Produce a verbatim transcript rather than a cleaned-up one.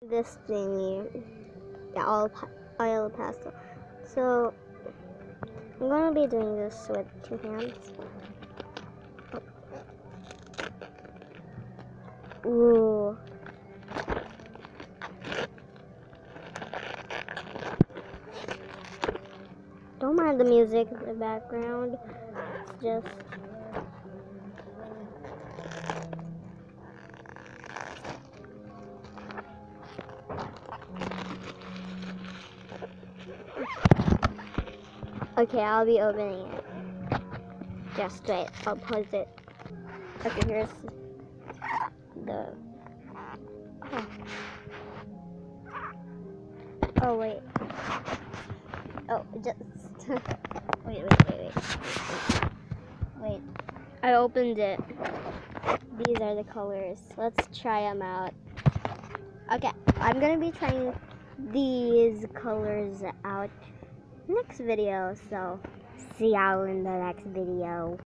This thingy, the oil, pa oil pastel. So I'm gonna be doing this with two hands. Oh. Ooh. Don't mind the music in the background. It's just okay, I'll be opening it. Just wait, I'll pause it. Okay, here's the oh, oh wait. Oh, just wait, wait, wait, wait. Wait. I opened it. These are the colors. Let's try them out. Okay, I'm gonna be trying these colors out next video, so see y'all in the next video.